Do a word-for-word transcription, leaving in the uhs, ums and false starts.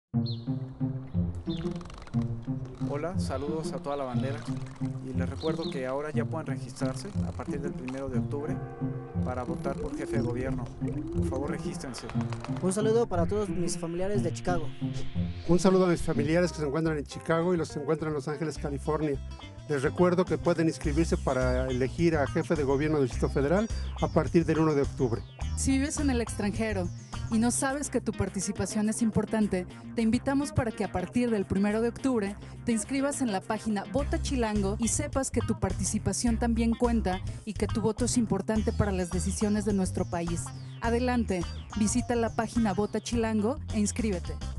Hola, saludos a toda la bandera y les recuerdo que ahora ya pueden registrarse a partir del primero de octubre para votar por jefe de gobierno. Por favor, regístrense. Un saludo para todos mis familiares de Chicago. Un saludo a mis familiares que se encuentran en Chicago y los que se encuentran en Los Ángeles, California. Les recuerdo que pueden inscribirse para elegir a jefe de gobierno del Distrito Federal a partir del uno de octubre. Si vives en el extranjero y no sabes que tu participación es importante, te invitamos para que a partir del primero de octubre te inscribas en la página Vota Chilango y sepas que tu participación también cuenta y que tu voto es importante para las decisiones de nuestro país. Adelante, visita la página Vota Chilango e inscríbete.